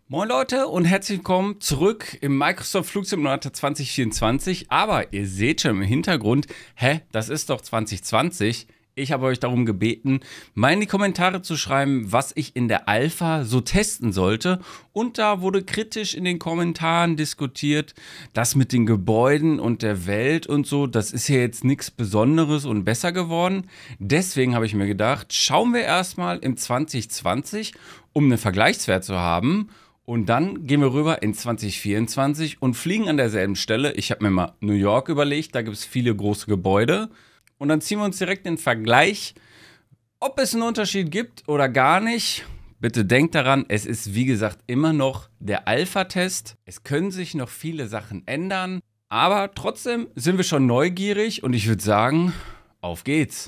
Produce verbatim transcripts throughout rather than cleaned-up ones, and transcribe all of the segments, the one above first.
Moin Leute und herzlich willkommen zurück im Microsoft Flugsimulator zwanzig vierundzwanzig. Aber ihr seht schon im Hintergrund, hä, das ist doch zwanzig zwanzig. Ich habe euch darum gebeten, mal in die Kommentare zu schreiben, was ich in der Alpha so testen sollte. Und da wurde kritisch in den Kommentaren diskutiert, das mit den Gebäuden und der Welt und so, das ist ja jetzt nichts Besonderes und besser geworden. Deswegen habe ich mir gedacht, schauen wir erstmal im zwanzig zwanzig, um einen Vergleichswert zu haben. Und dann gehen wir rüber in zwanzig vierundzwanzig und fliegen an derselben Stelle. Ich habe mir mal New York überlegt, da gibt es viele große Gebäude. Und dann ziehen wir uns direkt den Vergleich, ob es einen Unterschied gibt oder gar nicht. Bitte denkt daran, es ist wie gesagt immer noch der Alpha-Test. Es können sich noch viele Sachen ändern, aber trotzdem sind wir schon neugierig und ich würde sagen, auf geht's.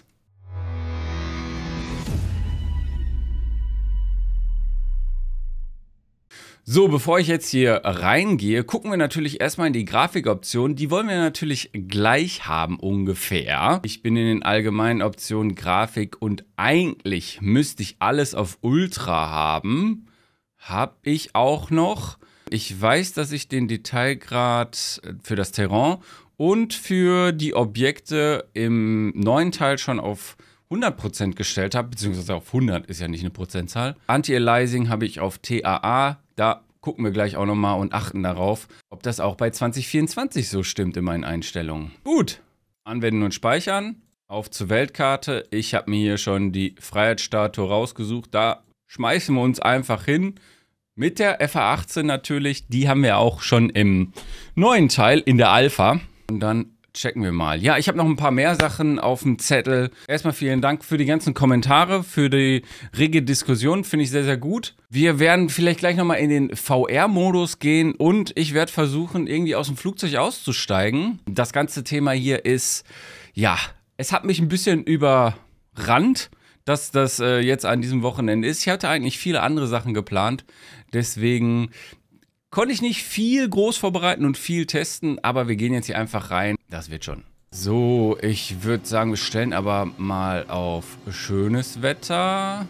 So, bevor ich jetzt hier reingehe, gucken wir natürlich erstmal in die Grafikoptionen. Die wollen wir natürlich gleich haben ungefähr. Ich bin in den allgemeinen Optionen Grafik und eigentlich müsste ich alles auf Ultra haben. Hab ich auch noch. Ich weiß, dass ich den Detailgrad für das Terrain und für die Objekte im neuen Teil schon auf hundert Prozent gestellt habe, beziehungsweise auf hundert ist ja nicht eine Prozentzahl. Anti-Aliasing habe ich auf T A A, da gucken wir gleich auch nochmal und achten darauf, ob das auch bei zwanzig vierundzwanzig so stimmt in meinen Einstellungen. Gut, anwenden und speichern, auf zur Weltkarte. Ich habe mir hier schon die Freiheitsstatue rausgesucht, da schmeißen wir uns einfach hin. Mit der F A achtzehn natürlich, die haben wir auch schon im neuen Teil in der Alpha. Und dann checken wir mal. Ja, ich habe noch ein paar mehr Sachen auf dem Zettel. Erstmal vielen Dank für die ganzen Kommentare, für die rege Diskussion. Finde ich sehr, sehr gut. Wir werden vielleicht gleich nochmal in den V R-Modus gehen und ich werde versuchen, irgendwie aus dem Flugzeug auszusteigen. Das ganze Thema hier ist, ja, es hat mich ein bisschen überrannt, dass das äh, jetzt an diesem Wochenende ist. Ich hatte eigentlich viele andere Sachen geplant. Deswegen konnte ich nicht viel groß vorbereiten und viel testen, aber wir gehen jetzt hier einfach rein. Das wird schon. So, ich würde sagen, wir stellen aber mal auf schönes Wetter.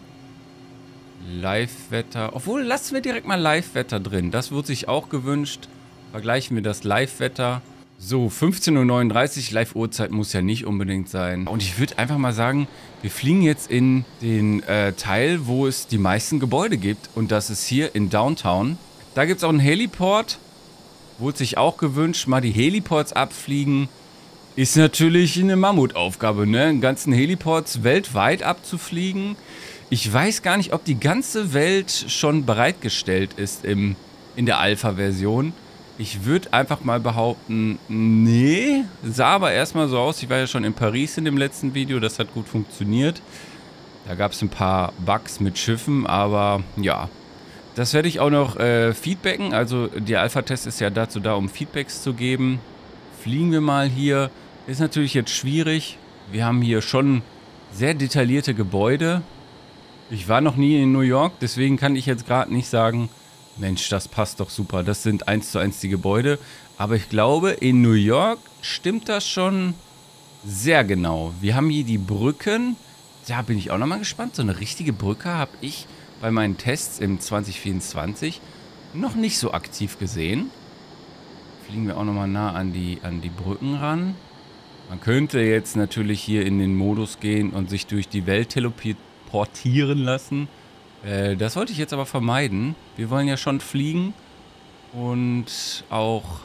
Live-Wetter. Obwohl, lassen wir direkt mal Live-Wetter drin. Das wurde sich auch gewünscht. Vergleichen wir das Live-Wetter. So, fünfzehn Uhr neununddreißig. Live-Uhrzeit muss ja nicht unbedingt sein. Und ich würde einfach mal sagen, wir fliegen jetzt in den äh, Teil, wo es die meisten Gebäude gibt. Und das ist hier in Downtown. Da gibt es auch einen Heliport. Wurde sich auch gewünscht, mal die Heliports abfliegen. Ist natürlich eine Mammutaufgabe, ne? Einen ganzen Heliports weltweit abzufliegen. Ich weiß gar nicht, ob die ganze Welt schon bereitgestellt ist im, in der Alpha-Version. Ich würde einfach mal behaupten, nee. Sah aber erstmal so aus. Ich war ja schon in Paris in dem letzten Video. Das hat gut funktioniert. Da gab es ein paar Bugs mit Schiffen, aber ja. Das werde ich auch noch äh, feedbacken, also der Alpha-Test ist ja dazu da, um Feedbacks zu geben. Fliegen wir mal hier. Ist natürlich jetzt schwierig. Wir haben hier schon sehr detaillierte Gebäude. Ich war noch nie in New York, deswegen kann ich jetzt gerade nicht sagen, Mensch, das passt doch super. Das sind eins zu eins die Gebäude. Aber ich glaube, in New York stimmt das schon sehr genau. Wir haben hier die Brücken. Da bin ich auch nochmal gespannt. So eine richtige Brücke habe ich bei meinen Tests im zwanzig vierundzwanzig noch nicht so aktiv gesehen. Fliegen wir auch nochmal nah an die, an die Brücken ran. Man könnte jetzt natürlich hier in den Modus gehen und sich durch die Welt teleportieren lassen. Äh, das wollte ich jetzt aber vermeiden. Wir wollen ja schon fliegen und auch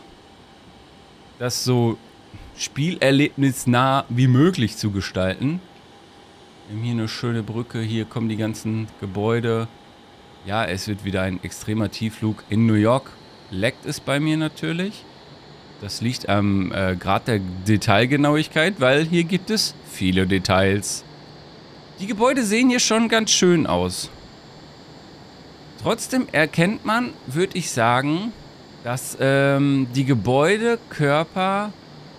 das so spielerlebnisnah wie möglich zu gestalten. Wir haben hier eine schöne Brücke, hier kommen die ganzen Gebäude. Ja, es wird wieder ein extremer Tiefflug. In New York leckt es bei mir natürlich. Das liegt am äh, Grad der Detailgenauigkeit, weil hier gibt es viele Details. Die Gebäude sehen hier schon ganz schön aus. Trotzdem erkennt man, würde ich sagen, dass ähm, die Gebäudekörper...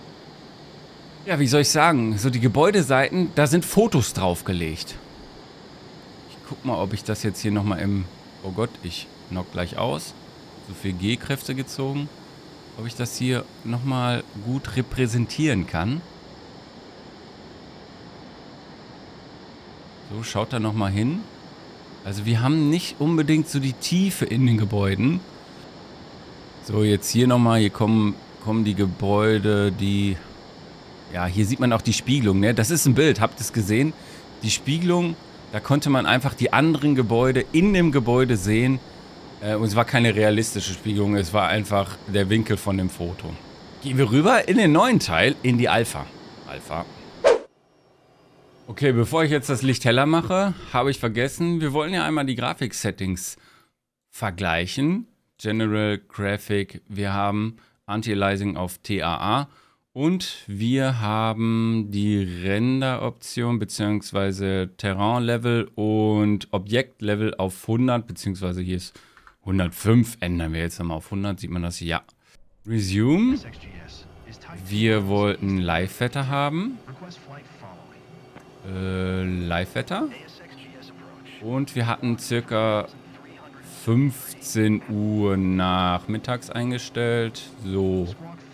Ja, wie soll ich sagen, so die Gebäudeseiten, da sind Fotos draufgelegt. Ich guck mal, ob ich das jetzt hier nochmal im... Oh Gott, ich knock gleich aus. So viel G-Kräfte gezogen. Ob ich das hier nochmal gut repräsentieren kann. So, schaut da nochmal hin. Also wir haben nicht unbedingt so die Tiefe in den Gebäuden. So, jetzt hier nochmal, hier kommen, kommen die Gebäude, die... Ja, hier sieht man auch die Spiegelung, ne? Das ist ein Bild, habt ihr es gesehen? Die Spiegelung, da konnte man einfach die anderen Gebäude in dem Gebäude sehen. Äh, und es war keine realistische Spiegelung, es war einfach der Winkel von dem Foto. Gehen wir rüber in den neuen Teil, in die Alpha. Alpha. Okay, bevor ich jetzt das Licht heller mache, habe ich vergessen, wir wollen ja einmal die Grafik-Settings vergleichen. General Graphic, wir haben Anti-Aliasing auf T A A und wir haben die Render-Option bzw. Terrain-Level und Objekt-Level auf hundert, beziehungsweise hier ist hundertfünf, ändern wir jetzt nochmal auf hundert, sieht man das? Ja. Resume. Wir wollten Live-Wetter haben. Äh, Live-Wetter. Und wir hatten circa fünfzehn Uhr nachmittags eingestellt. So.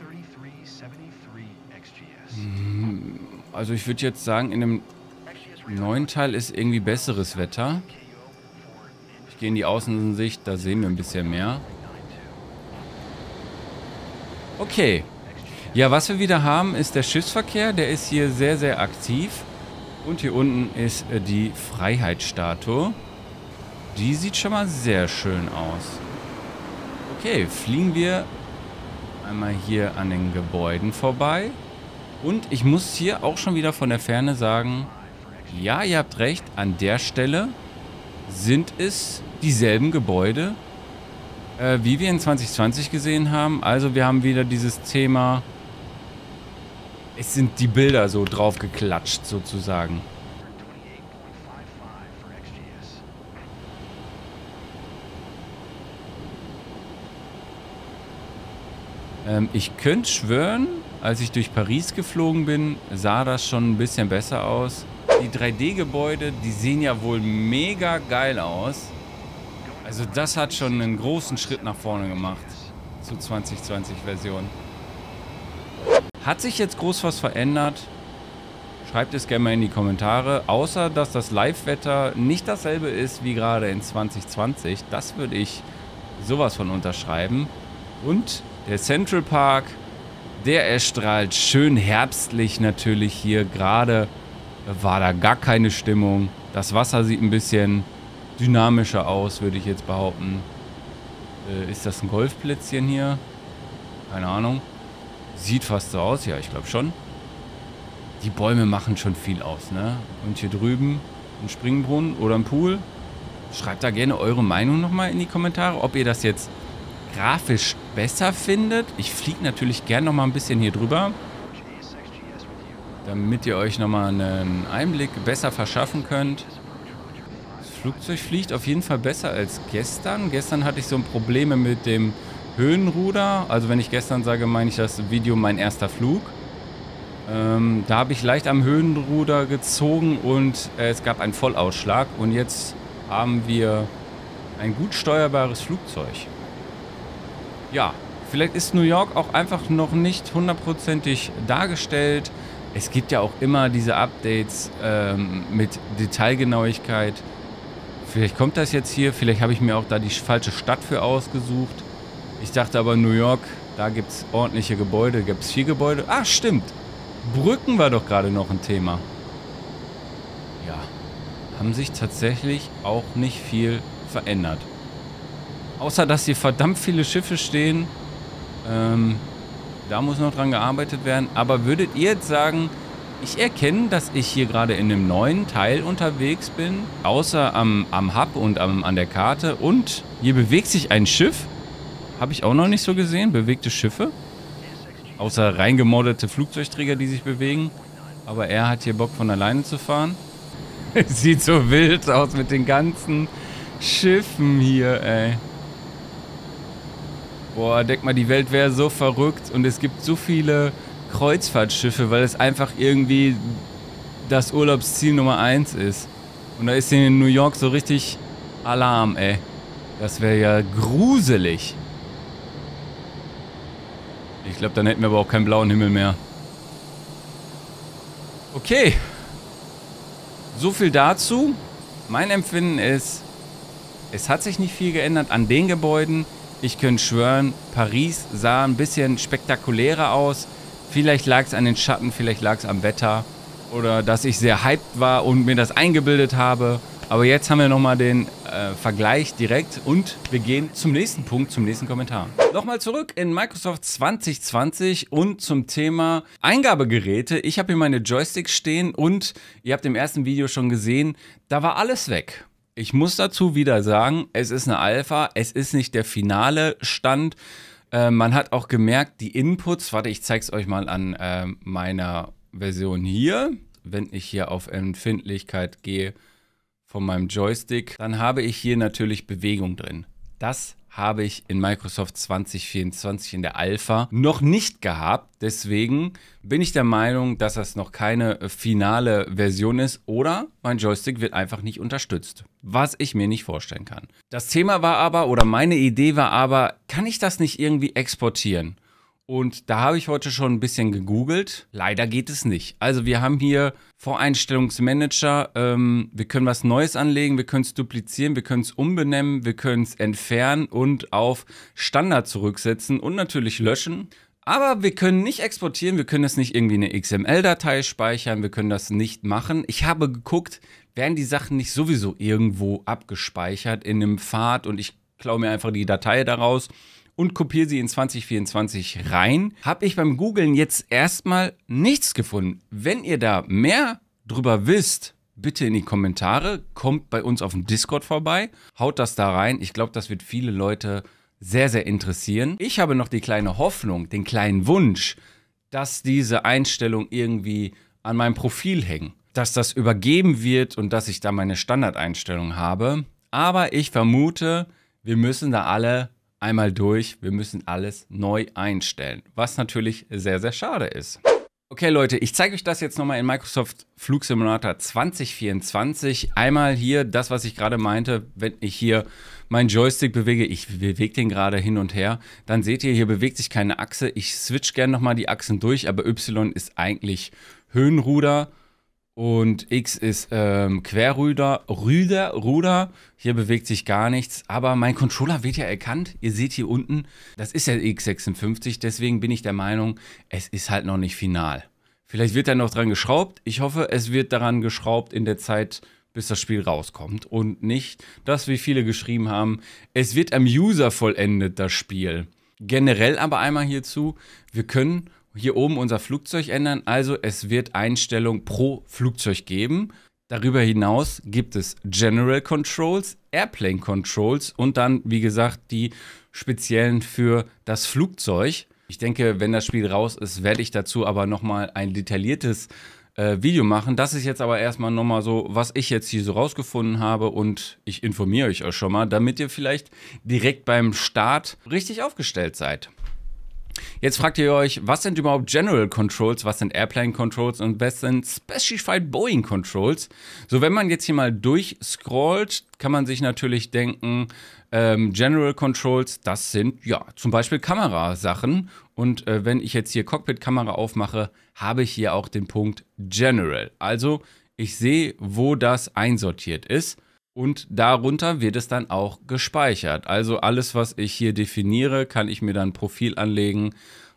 Also ich würde jetzt sagen, in dem neuen Teil ist irgendwie besseres Wetter. Ich gehe in die Außensicht, da sehen wir ein bisschen mehr. Okay. Ja, was wir wieder haben, ist der Schiffsverkehr. Der ist hier sehr, sehr aktiv. Und hier unten ist die Freiheitsstatue. Die sieht schon mal sehr schön aus. Okay, fliegen wir einmal hier an den Gebäuden vorbei. Und ich muss hier auch schon wieder von der Ferne sagen, ja, ihr habt recht, an der Stelle sind es dieselben Gebäude, äh, wie wir in zwanzig zwanzig gesehen haben. Also wir haben wieder dieses Thema, es sind die Bilder so drauf geklatscht sozusagen. Ähm, ich könnte schwören, als ich durch Paris geflogen bin, sah das schon ein bisschen besser aus. Die drei D-Gebäude, die sehen ja wohl mega geil aus. Also das hat schon einen großen Schritt nach vorne gemacht zur zwanzig zwanzig Version. Hat sich jetzt groß was verändert? Schreibt es gerne mal in die Kommentare. Außer, dass das Live-Wetter nicht dasselbe ist wie gerade in zwanzig zwanzig. Das würde ich sowas von unterschreiben. Und der Central Park, der erstrahlt schön herbstlich natürlich hier. Gerade war da gar keine Stimmung. Das Wasser sieht ein bisschen dynamischer aus, würde ich jetzt behaupten. Äh, ist das ein Golfplätzchen hier? Keine Ahnung. Sieht fast so aus. Ja, ich glaube schon. Die Bäume machen schon viel aus, ne? Und hier drüben ein Springbrunnen oder ein Pool. Schreibt da gerne eure Meinung nochmal in die Kommentare, ob ihr das jetzt grafisch besser findet. Ich fliege natürlich gerne nochmal ein bisschen hier drüber, damit ihr euch nochmal einen Einblick besser verschaffen könnt. Das Flugzeug fliegt auf jeden Fall besser als gestern. Gestern hatte ich so Probleme mit dem Höhenruder. Also wenn ich gestern sage, meine ich das Video mein erster Flug. Ähm, da habe ich leicht am Höhenruder gezogen und äh, es gab einen Vollausschlag. Und jetzt haben wir ein gut steuerbares Flugzeug. Ja, vielleicht ist New York auch einfach noch nicht hundertprozentig dargestellt. Es gibt ja auch immer diese Updates ähm, mit Detailgenauigkeit. Vielleicht kommt das jetzt hier. Vielleicht habe ich mir auch da die falsche Stadt für ausgesucht. Ich dachte aber New York, da gibt es ordentliche Gebäude. Gibt es vier Gebäude? Ah, stimmt. Brücken war doch gerade noch ein Thema. Ja, haben sich tatsächlich auch nicht viel verändert. Außer, dass hier verdammt viele Schiffe stehen. Ähm, da muss noch dran gearbeitet werden. Aber würdet ihr jetzt sagen, ich erkenne, dass ich hier gerade in einem neuen Teil unterwegs bin? Außer am, am Hub und am, an der Karte. Und hier bewegt sich ein Schiff. Habe ich auch noch nicht so gesehen. Bewegte Schiffe. Außer reingemoddete Flugzeugträger, die sich bewegen. Aber er hat hier Bock, von alleine zu fahren. Sieht so wild aus mit den ganzen Schiffen hier, ey. Boah, denk mal, die Welt wäre so verrückt und es gibt so viele Kreuzfahrtschiffe, weil es einfach irgendwie das Urlaubsziel Nummer eins ist. Und da ist hier in New York so richtig Alarm, ey. Das wäre ja gruselig. Ich glaube, dann hätten wir aber auch keinen blauen Himmel mehr. Okay. So viel dazu. Mein Empfinden ist, Es hat sich nicht viel geändert an den Gebäuden. Ich könnte schwören, Paris sah ein bisschen spektakulärer aus. Vielleicht lag es an den Schatten, vielleicht lag es am Wetter. Oder dass ich sehr hyped war und mir das eingebildet habe. Aber jetzt haben wir nochmal den äh, Vergleich direkt und wir gehen zum nächsten Punkt, zum nächsten Kommentar. Nochmal zurück in Microsoft zwanzig zwanzig und zum Thema Eingabegeräte. Ich habe hier meine Joysticks stehen und ihr habt im ersten Video schon gesehen, da war alles weg. Ich muss dazu wieder sagen, es ist eine Alpha, es ist nicht der finale Stand. Äh, man hat auch gemerkt, die Inputs, warte, ich zeige es euch mal an äh, meiner Version hier. Wenn ich hier auf Empfindlichkeit gehe, von meinem Joystick, dann habe ich hier natürlich Bewegung drin. Das habe ich in Microsoft zwanzig vierundzwanzig in der Alpha noch nicht gehabt. Deswegen bin ich der Meinung, dass das noch keine finale Version ist oder mein Joystick wird einfach nicht unterstützt, was ich mir nicht vorstellen kann. Das Thema war aber, oder meine Idee war aber, kann ich das nicht irgendwie exportieren? Und da habe ich heute schon ein bisschen gegoogelt. Leider geht es nicht. Also wir haben hier Voreinstellungsmanager. Ähm, wir können was Neues anlegen, wir können es duplizieren, wir können es umbenennen, wir können es entfernen und auf Standard zurücksetzen und natürlich löschen. Aber wir können nicht exportieren, wir können das nicht irgendwie in eine X M L-Datei speichern, wir können das nicht machen. Ich habe geguckt, werden die Sachen nicht sowieso irgendwo abgespeichert in einem Pfad und ich klaue mir einfach die Datei daraus und kopiere sie in zwanzig vierundzwanzig rein, habe ich beim Googlen jetzt erstmal nichts gefunden. Wenn ihr da mehr drüber wisst, bitte in die Kommentare, kommt bei uns auf dem Discord vorbei, haut das da rein. Ich glaube, das wird viele Leute sehr, sehr interessieren. Ich habe noch die kleine Hoffnung, den kleinen Wunsch, dass diese Einstellungen irgendwie an meinem Profil hängen, dass das übergeben wird und dass ich da meine Standardeinstellung habe. Aber ich vermute, wir müssen da alle einmal durch, wir müssen alles neu einstellen, was natürlich sehr, sehr schade ist. Okay Leute, ich zeige euch das jetzt nochmal in Microsoft Flugsimulator zwanzig vierundzwanzig. Einmal hier das, was ich gerade meinte, wenn ich hier meinen Joystick bewege, ich bewege den gerade hin und her, dann seht ihr, hier bewegt sich keine Achse. Ich switch gerne nochmal die Achsen durch, aber Y ist eigentlich Höhenruder. Und X ist ähm, Querruder, Ruder, Ruder. Hier bewegt sich gar nichts. Aber mein Controller wird ja erkannt. Ihr seht hier unten, das ist ja X sechsundfünfzig. Deswegen bin ich der Meinung, es ist halt noch nicht final. Vielleicht wird da noch dran geschraubt. Ich hoffe, es wird daran geschraubt in der Zeit, bis das Spiel rauskommt. Und nicht, dass wie viele geschrieben haben, es wird am User vollendet, das Spiel. Generell aber einmal hierzu, wir können hier oben unser Flugzeug ändern, also es wird Einstellungen pro Flugzeug geben. Darüber hinaus gibt es General Controls, Airplane Controls und dann, wie gesagt, die speziellen für das Flugzeug. Ich denke, wenn das Spiel raus ist, werde ich dazu aber nochmal ein detailliertes äh, Video machen. Das ist jetzt aber erstmal nochmal so, was ich jetzt hier so rausgefunden habe und ich informiere euch auch schon mal, damit ihr vielleicht direkt beim Start richtig aufgestellt seid. Jetzt fragt ihr euch, was sind überhaupt General Controls, was sind Airplane Controls und was sind Specified Boeing Controls? So, wenn man jetzt hier mal durchscrollt, kann man sich natürlich denken, ähm, General Controls, das sind ja zum Beispiel Kamerasachen. Und äh, wenn ich jetzt hier Cockpit-Kamera aufmache, habe ich hier auch den Punkt General. Also ich sehe, wo das einsortiert ist. Und darunter wird es dann auch gespeichert. Also alles, was ich hier definiere, kann ich mir dann ein Profil anlegen.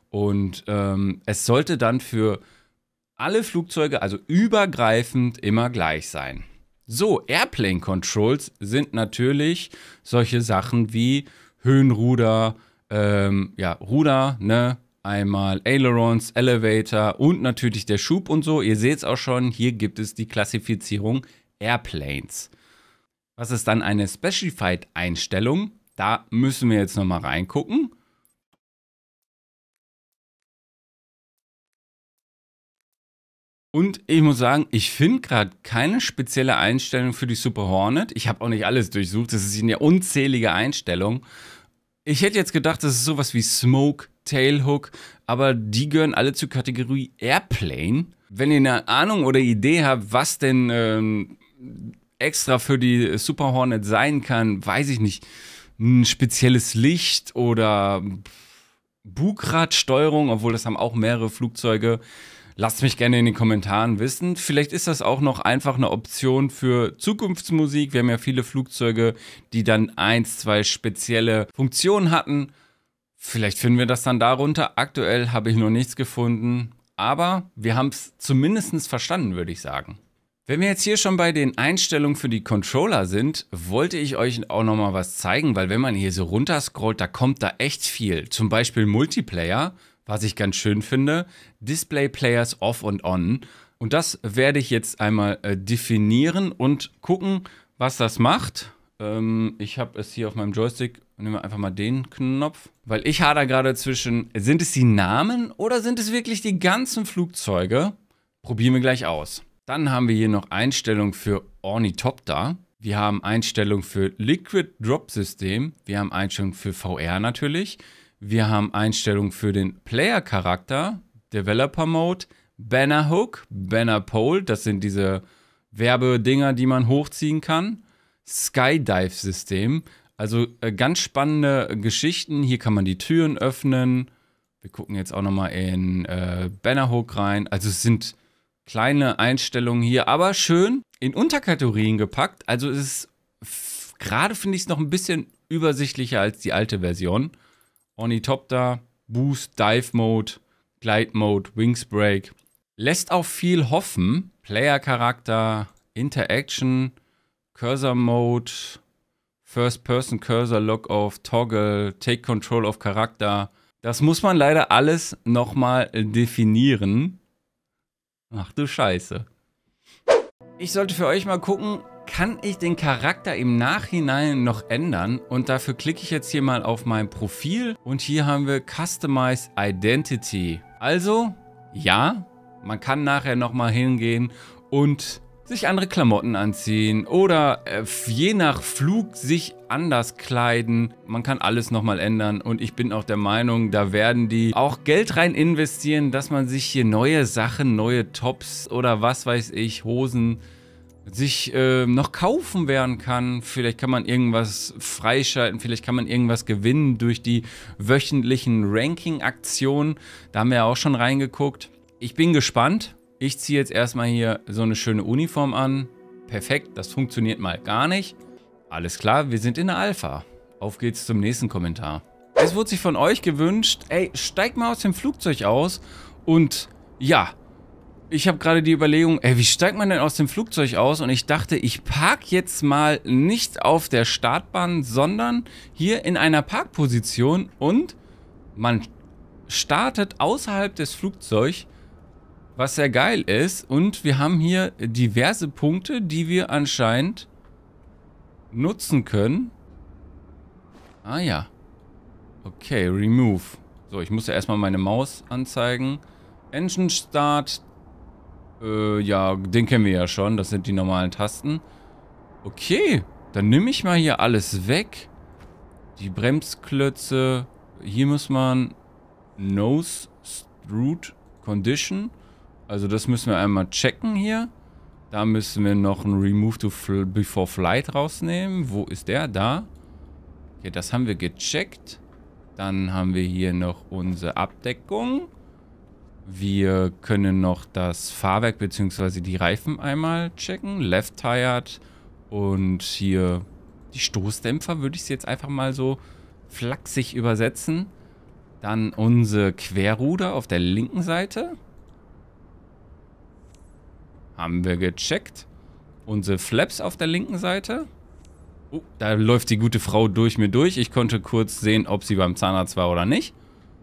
Und ähm, es sollte dann für alle Flugzeuge, also übergreifend, immer gleich sein. So, Airplane Controls sind natürlich solche Sachen wie Höhenruder, ähm, ja, Ruder, ne? Einmal Ailerons, Elevator und natürlich der Schub und so. Ihr seht es auch schon, hier gibt es die Klassifizierung Airplanes. Was ist dann eine Specified-Einstellung? Da müssen wir jetzt nochmal reingucken. Und ich muss sagen, ich finde gerade keine spezielle Einstellung für die Super Hornet. Ich habe auch nicht alles durchsucht, das sind ja unzählige Einstellungen. Ich hätte jetzt gedacht, das ist sowas wie Smoke, Tailhook, aber die gehören alle zur Kategorie Airplane. Wenn ihr eine Ahnung oder Idee habt, was denn ähm, extra für die Super Hornet sein kann, weiß ich nicht, ein spezielles Licht oder Bugradsteuerung, obwohl das haben auch mehrere Flugzeuge. Lasst mich gerne in den Kommentaren wissen. Vielleicht ist das auch noch einfach eine Option für Zukunftsmusik. Wir haben ja viele Flugzeuge, die dann eins, zwei spezielle Funktionen hatten. Vielleicht finden wir das dann darunter. Aktuell habe ich noch nichts gefunden. Aber wir haben es zumindest verstanden, würde ich sagen. Wenn wir jetzt hier schon bei den Einstellungen für die Controller sind, wollte ich euch auch noch mal was zeigen, weil wenn man hier so runterscrollt, da kommt da echt viel. Zum Beispiel Multiplayer, was ich ganz schön finde, Display Players Off und On. Und das werde ich jetzt einmal äh, definieren und gucken, was das macht. Ähm, ich habe es hier auf meinem Joystick, nehmen wir einfach mal den Knopf, weil ich hader gerade zwischen, sind es die Namen oder sind es wirklich die ganzen Flugzeuge? Probieren wir gleich aus. Dann haben wir hier noch Einstellungen für Ornithopter. Wir haben Einstellungen für Liquid Drop System. Wir haben Einstellungen für V R natürlich. Wir haben Einstellungen für den Player-Charakter, Developer Mode, Banner Hook, Banner Pole. Das sind diese Werbedinger, die man hochziehen kann. Skydive System. Also äh, ganz spannende Geschichten. Hier kann man die Türen öffnen. Wir gucken jetzt auch nochmal in äh, Banner Hook rein. Also es sind kleine Einstellungen hier, aber schön in Unterkategorien gepackt. Also es ist gerade, finde ich es noch ein bisschen übersichtlicher als die alte Version. Ornithopter, Boost, Dive Mode, Glide Mode, Wings Break. Lässt auch viel hoffen. Player-Charakter, Interaction, Cursor Mode, First-Person Cursor Lock-Off, Toggle, Take Control of Charakter. Das muss man leider alles nochmal definieren. Ach du Scheiße. Ich sollte für euch mal gucken, kann ich den Charakter im Nachhinein noch ändern? Und dafür klicke ich jetzt hier mal auf mein Profil und hier haben wir Customize Identity. Also, ja, man kann nachher nochmal hingehen und sich andere Klamotten anziehen oder äh, je nach Flug sich anders kleiden. Man kann alles nochmal ändern und ich bin auch der Meinung, da werden die auch Geld rein investieren, dass man sich hier neue Sachen, neue Tops oder was weiß ich, Hosen sich äh, noch kaufen werden kann. Vielleicht kann man irgendwas freischalten, vielleicht kann man irgendwas gewinnen durch die wöchentlichen Ranking-Aktionen. Da haben wir ja auch schon reingeguckt. Ich bin gespannt. Ich ziehe jetzt erstmal hier so eine schöne Uniform an. Perfekt, das funktioniert mal gar nicht. Alles klar, wir sind in der Alpha. Auf geht's zum nächsten Kommentar. Es wurde sich von euch gewünscht, ey, steigt mal aus dem Flugzeug aus. Und ja, ich habe gerade die Überlegung, ey, wie steigt man denn aus dem Flugzeug aus? Und ich dachte, ich parke jetzt mal nicht auf der Startbahn, sondern hier in einer Parkposition. Und man startet außerhalb des Flugzeugs, was sehr geil ist. Und wir haben hier diverse Punkte, die wir anscheinend nutzen können. Ah ja. Okay, Remove. So, ich muss ja erstmal meine Maus anzeigen. Engine Start. Äh, ja, den kennen wir ja schon. Das sind die normalen Tasten. Okay, dann nehme ich mal hier alles weg. Die Bremsklötze. Hier muss man Nose Root Condition. Also das müssen wir einmal checken hier. Da müssen wir noch einen Remove to fl Before Flight rausnehmen. Wo ist der? Da. Okay, das haben wir gecheckt. Dann haben wir hier noch unsere Abdeckung. Wir können noch das Fahrwerk bzw. die Reifen einmal checken. Left Tired. Und hier die Stoßdämpfer würde ich es jetzt einfach mal so flachsig übersetzen. Dann unsere Querruder auf der linken Seite. Haben wir gecheckt. Unsere Flaps auf der linken Seite. Oh, da läuft die gute Frau durch mir durch. Ich konnte kurz sehen, ob sie beim Zahnarzt war oder nicht.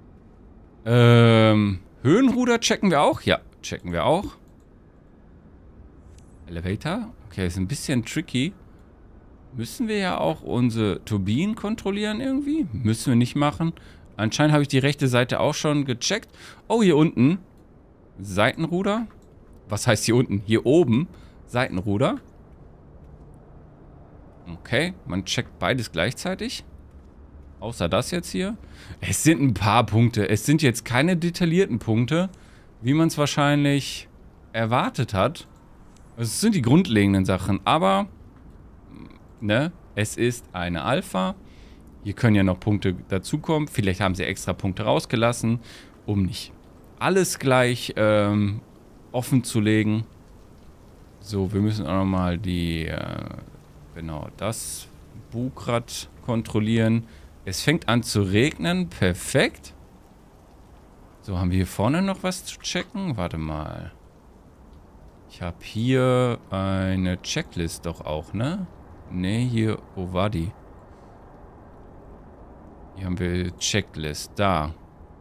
Ähm, Höhenruder checken wir auch? Ja, checken wir auch. Elevator? Okay, ist ein bisschen tricky. Müssen wir ja auch unsere Turbinen kontrollieren irgendwie? Müssen wir nicht machen. Anscheinend habe ich die rechte Seite auch schon gecheckt. Oh, hier unten. Seitenruder. Was heißt hier unten? Hier oben. Seitenruder. Okay, man checkt beides gleichzeitig. Außer das jetzt hier. Es sind ein paar Punkte. Es sind jetzt keine detaillierten Punkte, wie man es wahrscheinlich erwartet hat. Es sind die grundlegenden Sachen. Aber, ne, es ist eine Alpha. Hier können ja noch Punkte dazukommen. Vielleicht haben sie extra Punkte rausgelassen, um nicht alles gleich ähm, offen zu legen. So, wir müssen auch nochmal die, äh, genau, das Bugrad kontrollieren. Es fängt an zu regnen. Perfekt. So, haben wir hier vorne noch was zu checken? Warte mal. Ich habe hier eine Checklist doch auch, ne? Ne, hier, wo war die? Hier haben wir Checklist, da.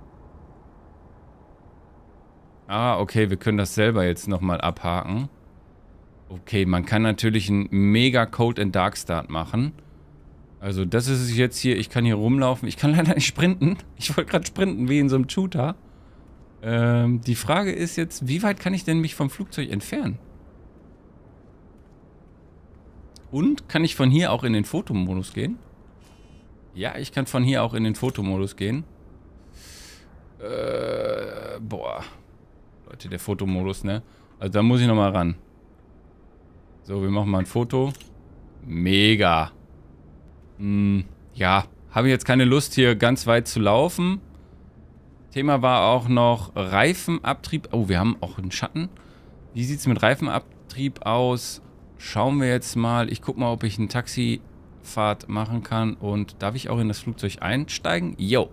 Ah, okay, wir können das selber jetzt nochmal abhaken. Okay, man kann natürlich einen mega Cold and Dark Start machen. Also das ist es jetzt hier, ich kann hier rumlaufen. Ich kann leider nicht sprinten. Ich wollte gerade sprinten, wie in so einem Shooter. Ähm, die Frage ist jetzt, wie weit kann ich denn mich vom Flugzeug entfernen? Und kann ich von hier auch in den Fotomodus gehen? Ja, ich kann von hier auch in den Fotomodus gehen. Äh, boah. Leute, der Fotomodus, ne? Also da muss ich nochmal ran. So, wir machen mal ein Foto. Mega. Hm, ja, habe ich jetzt keine Lust hier ganz weit zu laufen. Thema war auch noch Reifenabtrieb. Oh, wir haben auch einen Schatten. Wie sieht es mit Reifenabtrieb aus? Schauen wir jetzt mal. Ich gucke mal, ob ich eine Taxifahrt machen kann. Und darf ich auch in das Flugzeug einsteigen? Yo.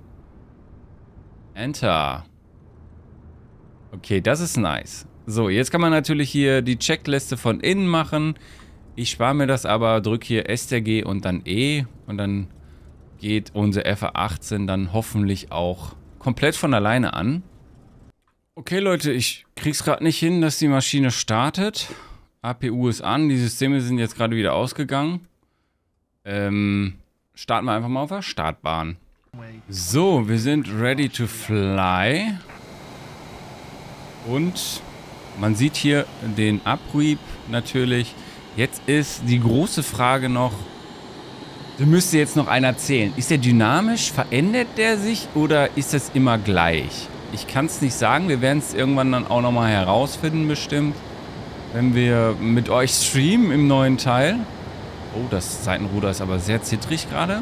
Enter. Okay, das ist nice. So, jetzt kann man natürlich hier die Checkliste von innen machen. Ich spare mir das aber, drücke hier S T G und dann E. Und dann geht unser F A achtzehn dann hoffentlich auch komplett von alleine an. Okay, Leute, ich krieg's gerade nicht hin, dass die Maschine startet. A P U ist an, die Systeme sind jetzt gerade wieder ausgegangen. Ähm, starten wir einfach mal auf der Startbahn. So, wir sind ready to fly. Und man sieht hier den Abrieb natürlich. Jetzt ist die große Frage noch, da müsste jetzt noch einer zählen. Ist der dynamisch? Verändert der sich oder ist das immer gleich? Ich kann es nicht sagen. Wir werden es irgendwann dann auch nochmal herausfinden bestimmt. Wenn wir mit euch streamen im neuen Teil. Oh, das Seitenruder ist aber sehr zittrig gerade.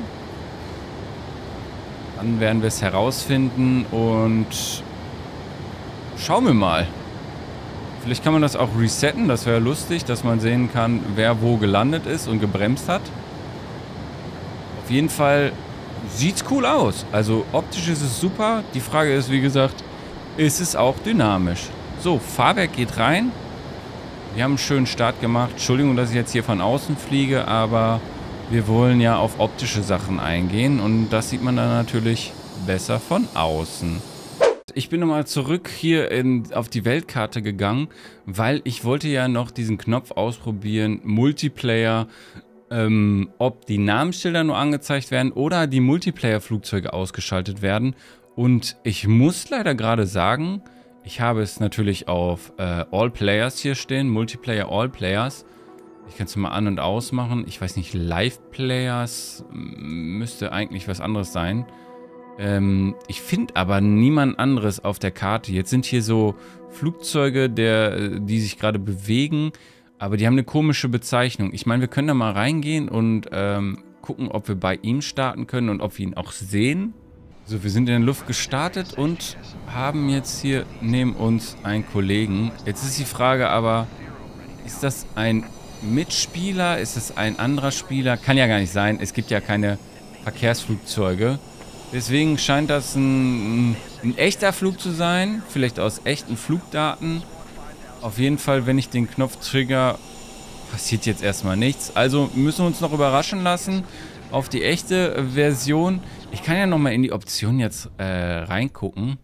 Dann werden wir es herausfinden und schauen wir mal. Vielleicht kann man das auch resetten. Das wäre lustig, dass man sehen kann, wer wo gelandet ist und gebremst hat. Auf jeden Fall sieht's cool aus. Also optisch ist es super. Die Frage ist, wie gesagt, ist es auch dynamisch? So, Fahrwerk geht rein. Wir haben einen schönen Start gemacht. Entschuldigung, dass ich jetzt hier von außen fliege, aber wir wollen ja auf optische Sachen eingehen und das sieht man dann natürlich besser von außen. Ich bin nochmal zurück hier in, auf die Weltkarte gegangen, weil ich wollte ja noch diesen Knopf ausprobieren, Multiplayer, ähm, ob die Namensschilder nur angezeigt werden oder die Multiplayer-Flugzeuge ausgeschaltet werden. Und ich muss leider gerade sagen, ich habe es natürlich auf äh, All Players hier stehen, Multiplayer All Players. Ich kann es mal an- und ausmachen. Ich weiß nicht, Live Players müsste eigentlich was anderes sein. Ähm, ich finde aber niemand anderes auf der Karte. Jetzt sind hier so Flugzeuge, der, die sich gerade bewegen, aber die haben eine komische Bezeichnung. Ich meine, wir können da mal reingehen und ähm, gucken, ob wir bei ihm starten können und ob wir ihn auch sehen. So, wir sind in der Luft gestartet und haben jetzt hier neben uns einen Kollegen. Jetzt ist die Frage aber, ist das ein Mitspieler? Ist es ein anderer Spieler? Kann ja gar nicht sein. Es gibt ja keine Verkehrsflugzeuge. Deswegen scheint das ein, ein echter Flug zu sein. Vielleicht aus echten Flugdaten. Auf jeden Fall, wenn ich den Knopf trigger, passiert jetzt erstmal nichts. Also müssen wir uns noch überraschen lassen auf die echte Version. Ich kann ja nochmal in die Option jetzt äh, reingucken.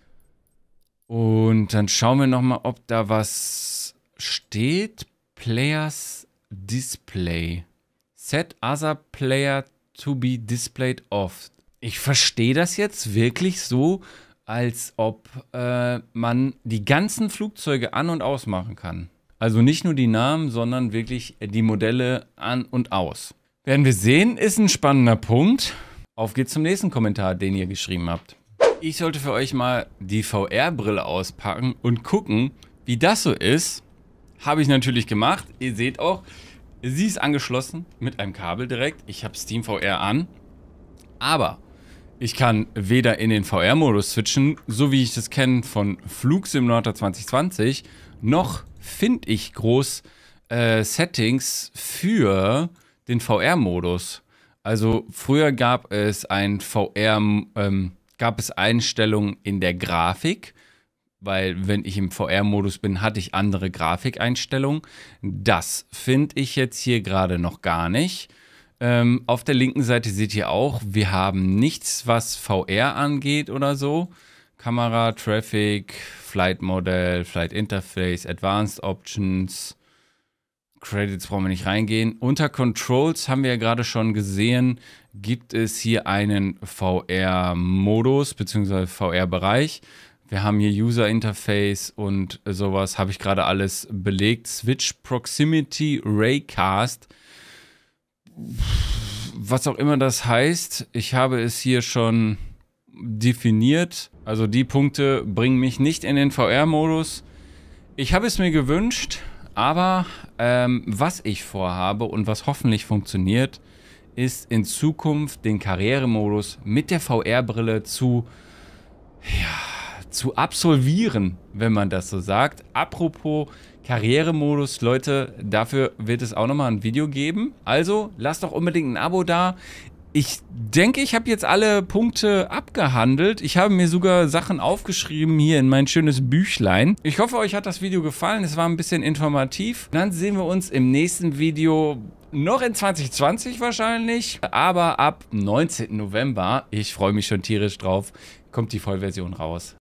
Und dann schauen wir nochmal, ob da was steht. Players Display. Set other player to be displayed off. Ich verstehe das jetzt wirklich so, als ob äh, man die ganzen Flugzeuge an- und ausmachen kann. Also nicht nur die Namen, sondern wirklich die Modelle an und aus. Werden wir sehen, ist ein spannender Punkt. Auf geht's zum nächsten Kommentar, den ihr geschrieben habt. Ich sollte für euch mal die V R-Brille auspacken und gucken, wie das so ist. Habe ich natürlich gemacht. Ihr seht auch, sie ist angeschlossen mit einem Kabel direkt. Ich habe SteamVR an. Aber Ich kann weder in den V R-Modus switchen, so wie ich das kenne von Flugsimulator zwanzig zwanzig, noch finde ich groß äh, Settings für den V R-Modus. Also früher gab es ein V R, ähm, gab es Einstellungen in der Grafik, weil wenn ich im V R-Modus bin, hatte ich andere Grafikeinstellungen. Das finde ich jetzt hier gerade noch gar nicht. Ähm, auf der linken Seite seht ihr auch, wir haben nichts, was V R angeht oder so. Kamera, Traffic, Flight Model, Flight Interface, Advanced Options, Credits brauchen wir nicht reingehen. Unter Controls haben wir ja gerade schon gesehen, gibt es hier einen V R-Modus bzw. V R-Bereich. Wir haben hier User Interface und sowas, habe ich gerade alles belegt. Switch Proximity Raycast. Was auch immer das heißt, ich habe es hier schon definiert. Also die Punkte bringen mich nicht in den V R-Modus. Ich habe es mir gewünscht, aber ähm, was ich vorhabe und was hoffentlich funktioniert, ist in Zukunft den Karrieremodus mit der V R-Brille zu, ja, zu absolvieren, wenn man das so sagt. Apropos Karrieremodus, Leute, dafür wird es auch nochmal ein Video geben. Also lasst doch unbedingt ein Abo da. Ich denke, ich habe jetzt alle Punkte abgehandelt. Ich habe mir sogar Sachen aufgeschrieben hier in mein schönes Büchlein. Ich hoffe, euch hat das Video gefallen. Es war ein bisschen informativ. Dann sehen wir uns im nächsten Video, noch in zwanzig zwanzig wahrscheinlich, aber ab neunzehnten November, ich freue mich schon tierisch drauf, kommt die Vollversion raus.